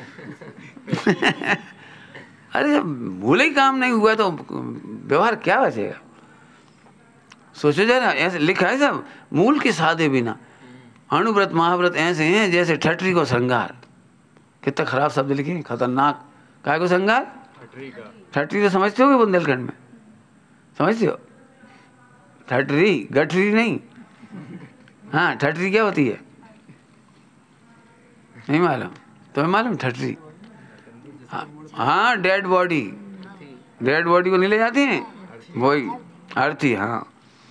अरे जब मूल ही काम नहीं हुआ तो व्यवहार क्या बचेगा? सोचो जरा, ऐसे लिखा है सब, मूल के साधे बिना अणुव्रत महाव्रत ऐसे हैं जैसे ठटरी को श्रृंगार। कितना खराब शब्द लिखे, खतरनाक। काय को श्रृंगार? ठटरी तो समझते हो बुंदेलखंड में, समझते हो? ठटरी गठरी नहीं, हाँ ठटरी क्या होती है नहीं मालूम? तुम्हें मालूम ठटरी? हाँ डेड बॉडी, डेड बॉडी को नहीं ले जाती हैं, वही अर्थी। हाँ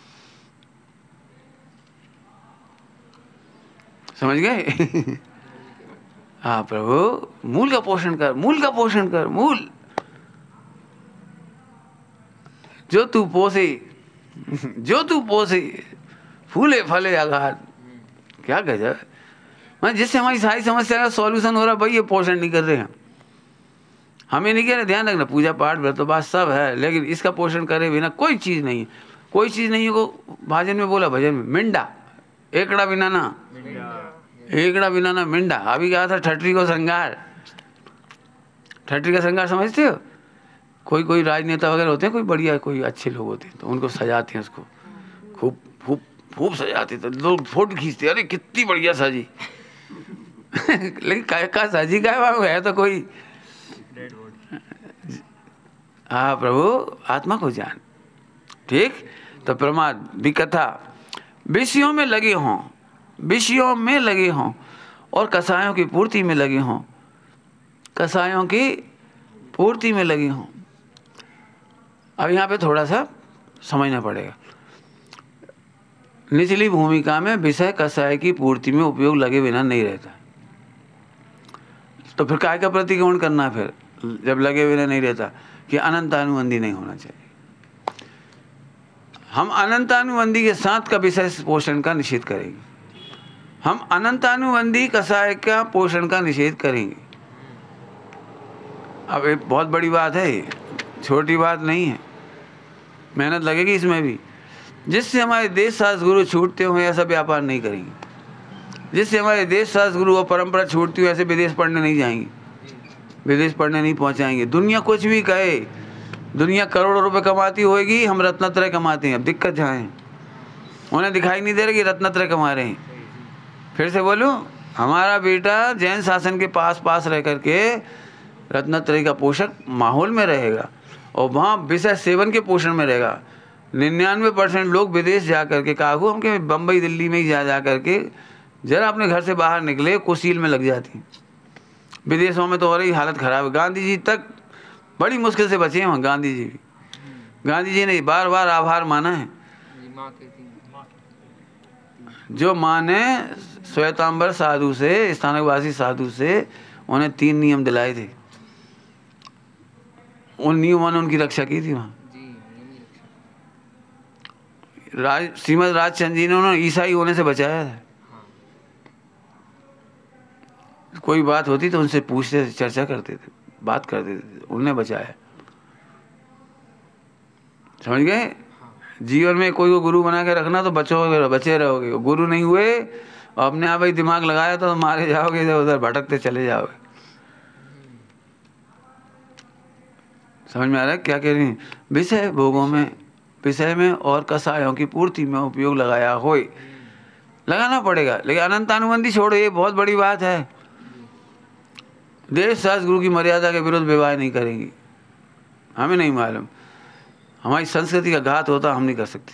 समझ गए? हाँ प्रभु, मूल का पोषण कर, मूल का पोषण कर, मूल जो तू पोसे, जो तू पोसे फूले फले आघात। क्या गजब। मैं जिससे हमारी सारी समस्या का सॉल्यूशन हो रहा भाई, ये पोषण नहीं कर रहे हैं। हमें नहीं कह रहे, ध्यान रखना, पूजा पाठ व्रत बात सब है, लेकिन इसका पोषण करे बिना कोई चीज़ नहीं है। कोई चीज़ नहीं है को भाजन में बोला, भजन में मिंडा, एकड़ा बिना ना, एकड़ा बिना ना मिंडा। अभी कहा था ठटरी को श्रृंगार, ठट्टी का श्रृंगार समझते हो? कोई कोई राजनेता वगैरह होते हैं, कोई बढ़िया कोई अच्छे लोग होते हैं, तो उनको सजाते हैं, उसको खूब खूब खूब सजाते, तो लोग फोटो खींचते, अरे कितनी बढ़िया सजी। लेकिन का सजी का है तो कोई, हाँ प्रभु आत्मा को जान। ठीक, तो प्रमाद विकथा, विषयों में लगे हों, विषयों में लगे हों और कसायों की पूर्ति में लगे हों, कसायों की पूर्ति में लगे हों। अब यहाँ पे थोड़ा सा समझना पड़ेगा। निचली भूमिका में विषय कसाय की पूर्ति में उपयोग लगे बिना नहीं रहता, तो फिर काय का प्रतिकोण करना है फिर, जब लगे बिना नहीं रहता, कि अनंतानुबंधी नहीं होना चाहिए। हम अनंतानुबंधी के साथ का विषय पोषण का निषेध करेंगे, हम अनंतानुबंधी कसाय का पोषण का निषेध करेंगे। अब एक बहुत बड़ी बात है, छोटी बात नहीं है, मेहनत लगेगी इसमें भी। जिससे हमारे देश शास्त्र गुरु छूटते हुए ऐसा व्यापार नहीं करेंगे, जिससे हमारे देश शास्त्र गुरु और परंपरा छूटती हुई ऐसे विदेश पढ़ने नहीं जाएंगे, विदेश पढ़ने नहीं पहुंचाएंगे। दुनिया कुछ भी कहे, दुनिया करोड़ों रुपए कमाती होगी, हम रत्नत्रय कमाते हैं। अब दिक्कत जहाँ है, उन्हें दिखाई नहीं दे रहा कि रत्नत्रय कमा रहे हैं। फिर से बोलूं, हमारा बेटा जैन शासन के पास पास रह करके रत्नत्रय का पोषक माहौल में रहेगा और वहाँ विषय सेवन के पोषण में रहेगा। 99% लोग विदेश जा करके, कागू हम के बम्बई दिल्ली में ही जा करके जरा अपने घर से बाहर निकले कुसील में लग जाती हैं। विदेशों में तो हो रही हालत ख़राब है। गांधी जी तक बड़ी मुश्किल से बचे हैं वहाँ, गांधी जी भी, गांधी जी ने बार बार आभार माना है। जो माँ ने श्वेतांबर साधु से, स्थानकवासी साधु से उन्हें 3 नियम दिलाए थे, उन नियमों ने उनकी रक्षा की थी वहाँ। श्रीमद राजचंद्र जी ने उन्होंने ईसाई होने से बचाया था। कोई बात होती तो उनसे पूछते थे, चर्चा करते थे, बात करते थे, उन्होंने बचाया। समझ गए? जीवन में कोई को गुरु बना के रखना तो बचे रहोगे। गुरु नहीं हुए और अपने आप ही दिमाग लगाया तो मारे जाओगे, इधर उधर भटकते चले जाओगे। समझ में आ रहा है क्या कह रही हैं? विषय भोगों में, विषय में और कसायों की पूर्ति में उपयोग लगाया होए, लगाना पड़ेगा। लेकिन अनंतानुबंधी छोड़ो, ये बहुत बड़ी बात है। देश शास्त्र गुरु की मर्यादा के विरुद्ध विवाह नहीं करेंगी। हमें नहीं मालूम, हमारी संस्कृति का घात होता हम नहीं कर सकते।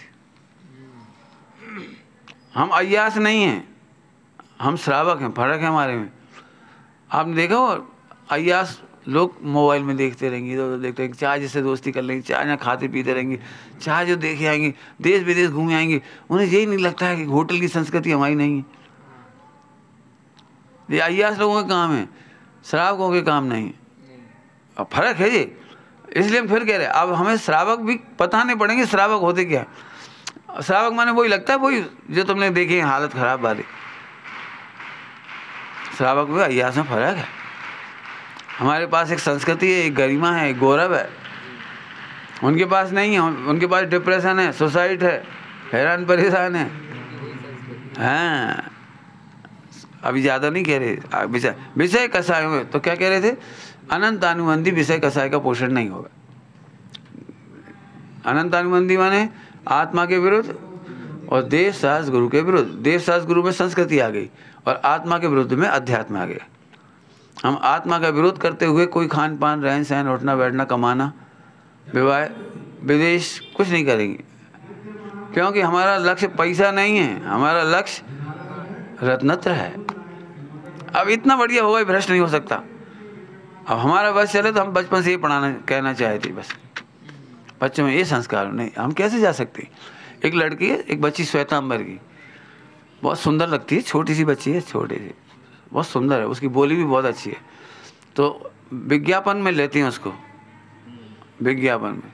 हम अय्यास नहीं हैं, हम श्रावक हैं, फर्क है हमारे में। आपने देखा हो अय्यास लोग मोबाइल में देखते रहेंगे, तो देखते रहेंगे, चाय जिससे दोस्ती कर लेंगे, चाय ना खाते पीते रहेंगे, चाय जो देखे आएंगे, देश विदेश घूमे आएंगे। उन्हें यही नहीं लगता है कि होटल की संस्कृति हमारी नहीं है। ये अय्यास लोगों का काम है, श्रावकों के काम नहीं। अब फर्क है ये, इसलिए हम फिर कह रहे हैं अब हमें श्रावक भी पता नहीं पड़ेंगे श्रावक होते क्या। श्रावक माने वही लगता है, वही जो तुमने देखे हालत खराब वाले। श्रावक में अय्यास में फर्क है। हमारे पास एक संस्कृति है, एक गरिमा है, एक गौरव है, उनके पास नहीं है। उनके पास डिप्रेशन है, सुसाइड है, हैरान परेशान है। हाँ, अभी ज़्यादा नहीं कह रहे। विषय कसायों में तो क्या कह रहे थे? अनंतानुबंधी विषय कसाय का पोषण नहीं होगा। अनंतानुबंधी माने आत्मा के विरुद्ध और देश शास्त्र गुरु के विरुद्ध। देश शास्त्र गुरु में संस्कृति आ गई और आत्मा के विरुद्ध में अध्यात्म आ गया। हम आत्मा का विरोध करते हुए कोई खान पान, रहन सहन, उठना बैठना, कमाना, विवाह, विदेश कुछ नहीं करेंगे, क्योंकि हमारा लक्ष्य पैसा नहीं है, हमारा लक्ष्य रत्नत्र है। अब इतना बढ़िया होगा, भ्रष्ट नहीं हो सकता। अब हमारा बस चले तो हम बचपन से ही पढ़ाना कहना चाहे थे, बस बच्चों में ये संस्कार नहीं। हम कैसे जा सकते? एक लड़की है, एक बच्ची श्वेतांबर की, बहुत सुंदर लगती है, छोटी सी बच्ची है, छोटी सी, बहुत सुंदर है, उसकी बोली भी बहुत अच्छी है। तो विज्ञापन में लेती हैं उसको, विज्ञापन में।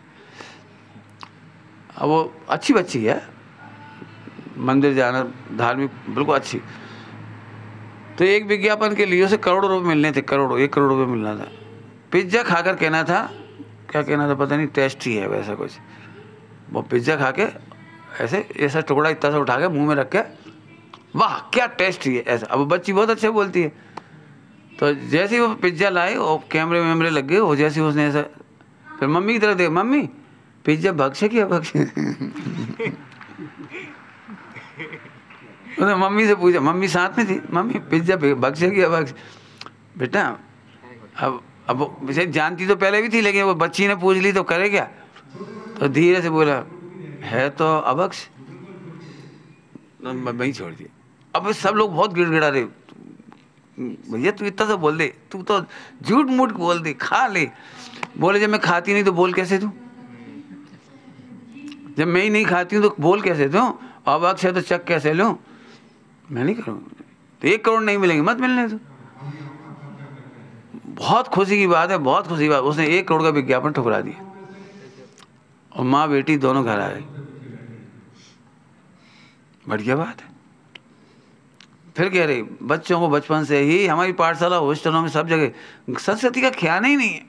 अब वो अच्छी बच्ची है, मंदिर जाना, धार्मिक, बिल्कुल अच्छी। तो एक विज्ञापन के लिए उसे करोड़ों रुपए मिलने थे, करोड़ों, 1 करोड़ रुपए मिलना था। पिज्ज़ा खाकर कहना था, क्या कहना था पता नहीं, टेस्टी है वैसा कुछ। वो पिज्ज़ा खा के ऐसे ऐसा टुकड़ा इतना सा उठा के मुंह में रख के, वाह क्या टेस्टी है, ऐसा। अब बच्ची बहुत अच्छा बोलती है, तो जैसे ही वो पिज्ज़ा लाए और कैमरे वैमरे लग गए, वो जैसे उसने ऐसा फिर मम्मी की तरफ देख, मम्मी पिज्ज़ा भक्ष क्या भक्ष उसने मम्मी से पूछा, मम्मी साथ में थी, मम्मी पिज्ज़ा भक्ष क्या भक्ष। बेटा अब वैसे जानती तो पहले भी थी, लेकिन वो बच्ची ने पूछ ली तो करे क्या। तो धीरे से बोला, है तो अभक्ष, वहीं छोड़ दिया। अब सब लोग बहुत गिड़गिड़ा रहे, भैया तू इतना तो बोल दे, तू तो झूठ मूठ बोल दे, खा ले। बोले जब मैं खाती नहीं तो बोल कैसे दूं, जब मैं ही नहीं खाती हूँ तो बोल कैसे दूं, अभक्ष है तो चक कैसे लूं। मैं नहीं करूँगा, तो 1 करोड़ नहीं मिलेंगे, मत मिलने दो। बहुत खुशी की बात है, बहुत खुशी की बात, उसने 1 करोड़ का विज्ञापन ठुकरा दिया और माँ बेटी दोनों घर आ गए। बढ़िया बात है। फिर कह रही, बच्चों को बचपन से ही हमारी पाठशाला, हॉस्टलों में, सब जगह संस्कृति का ख्याल ही नहीं है।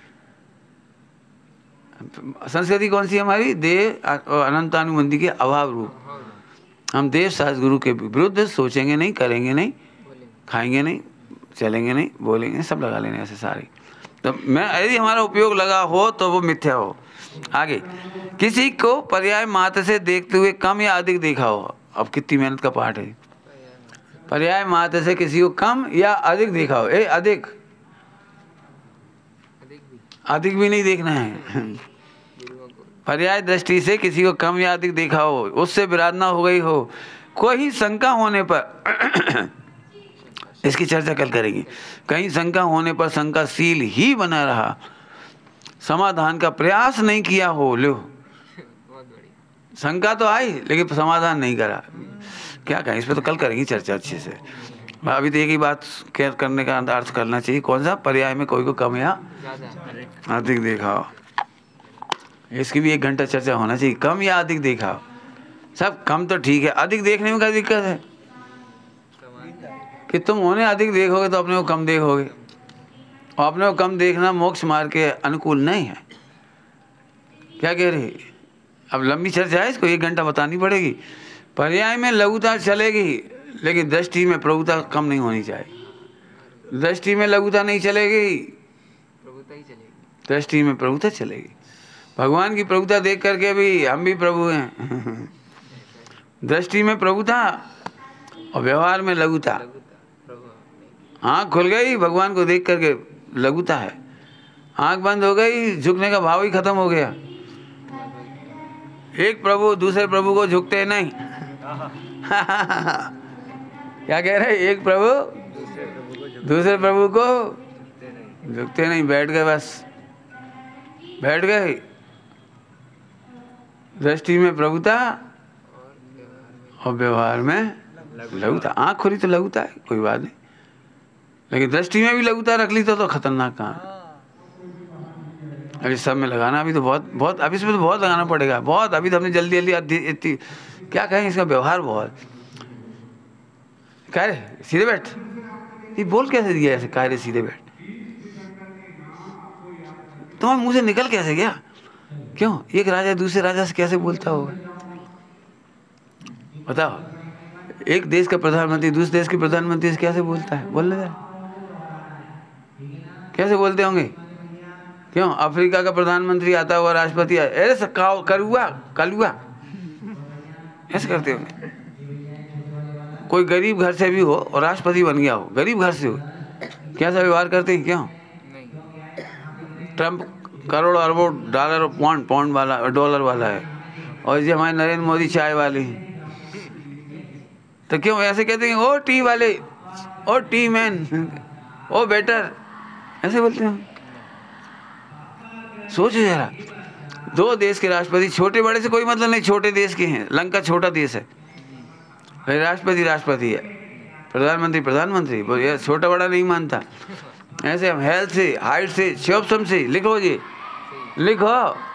संस्कृति कौन सी हमारी? देव अनंतानुबंधी के अभाव रूप। हम देव शास्त्र गुरु के विरुद्ध सोचेंगे नहीं, करेंगे नहीं, खाएंगे नहीं, चलेंगे नहीं, बोलेंगे, सब लगा लेने ऐसे सारे। तो मैं यदि हमारा उपयोग लगा हो तो वो मिथ्या हो। आगे, किसी को पर्याय मात्र से देखते हुए कम या अधिक देखा हो। अब कितनी मेहनत का पाठ है। पर्याय मात्र से किसी को कम या अधिक देखा हो। अधिक भी नहीं देखना है। पर्याय दृष्टि से किसी को कम या अधिक देखा हो, उससे विराधना हो गई हो, कोई शंका होने पर इसकी चर्चा कल करेंगे। कहीं शंका होने पर शंकाशील ही बना रहा, समाधान का प्रयास नहीं किया हो। लो, शंका तो आई लेकिन समाधान नहीं करा, क्या कहें इस पर? तो कल करेंगे चर्चा अच्छे से। अभी तो एक ही बात केयर करने का अर्थ करना चाहिए, कौन सा? पर्याय में कोई को कम या अधिक देखा हो, इसकी भी 1 घंटा चर्चा होना चाहिए। कम या अधिक देखा हो, सब कम तो ठीक है, अधिक देखने में क्या दिक्कत है कि तुम उन्हें अधिक देखोगे तो अपने को कम देखोगे, और अपने को कम देखना मोक्ष मार्ग के अनुकूल नहीं है। क्या कह रही? अब लंबी चर्चा है, इसको 1 घंटा बतानी पड़ेगी। पर्याय में लघुता चलेगी, लेकिन दृष्टि में प्रभुता कम नहीं होनी चाहिए। दृष्टि में लघुता नहीं चलेगी, प्रभुता ही चलेगी। दृष्टि में प्रभुता चलेगी। भगवान की प्रभुता देख करके भी हम भी प्रभु हैं। दृष्टि में प्रभुता और व्यवहार में लघुता। आँख खुल गई भगवान को देख करके लघुता है, आँख बंद हो गई झुकने का भाव ही खत्म हो गया। एक प्रभु दूसरे प्रभु को झुकते नहीं। क्या कह रहे? एक प्रभु दूसरे प्रभु को झुकते नहीं, बैठ गए, बस बैठ गए। दृष्टि में प्रभुता और व्यवहार में लघुता। आँख खुली तो लघुता है, कोई बात नहीं, लेकिन दृष्टि में भी लघुता रख ली तो खतरनाक काम। अभी सब में लगाना, अभी तो बहुत अभी इसमें तो बहुत लगाना पड़ेगा, बहुत। अभी तो हमने जल्दी इतनी क्या कहें, इसका व्यवहार बहुत। कह रहे सीधे बैठ, ये बोल कैसे दिया ऐसे? कह रहे सीधे बैठ, तुम्हारे मुंह से निकल कैसे गया? क्यों? एक राजा दूसरे राजा से कैसे बोलता होगा बताओ? एक देश का प्रधानमंत्री दूसरे देश के प्रधानमंत्री से कैसे बोलता है? बोलने दे, कैसे बोलते होंगे? क्यों? अफ्रीका का प्रधानमंत्री आता हुआ राष्ट्रपति, ऐसे कलुआ ऐसे करते होंगे। कोई गरीब घर से भी हो और राष्ट्रपति बन गया हो, गरीब घर से हो, कैसा व्यवहार करते हैं? क्यों? ट्रम्प करोड़ अरबों डॉलर पौंड वाला डॉलर वाला है, और ये हमारे नरेंद्र मोदी चाय वाले हैं, तो क्यों ऐसे कहते हैं? ओ टी वाले, O T man, O better, ऐसे बोलते हैं? सोचो जरा, 2 देश के राष्ट्रपति, छोटे बड़े से कोई मतलब नहीं, छोटे देश के हैं, लंका छोटा देश है, राष्ट्रपति है, प्रधानमंत्री, ये छोटा बड़ा नहीं मानता। ऐसे हम हेल्थ से, हाइट से, 6 ऑप्शन से लिखो, जी लिखो,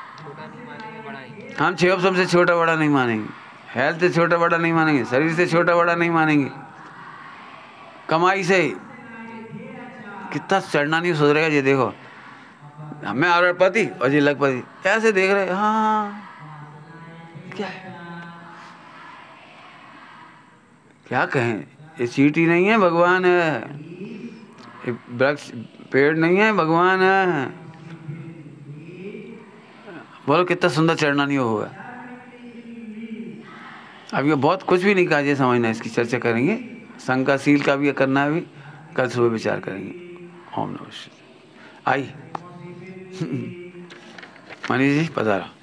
हम 6 ऑप्शन से छोटा बड़ा नहीं मानेंगे, हेल्थ से छोटा बड़ा नहीं मानेंगे, शरीर से छोटा बड़ा नहीं मानेंगे, कमाई से। कितना चढ़ना नहीं सुधरेगा। ये देखो, मैं अरबपति और जी लखपति, ऐसे देख रहे। हाँ, क्या कहें? ये चीटी नहीं है, भगवान है। ये वृक्ष पेड़ नहीं है, भगवान है। बोलो कितना सुंदर चरणानी होगा। अब ये बहुत कुछ भी नहीं कहा, ये समझना, इसकी चर्चा करेंगे। संघ का सील का भी करना है, अभी कल सुबह विचार करेंगे। ओम नमः शिवाय। आई मनीष जी पधारा।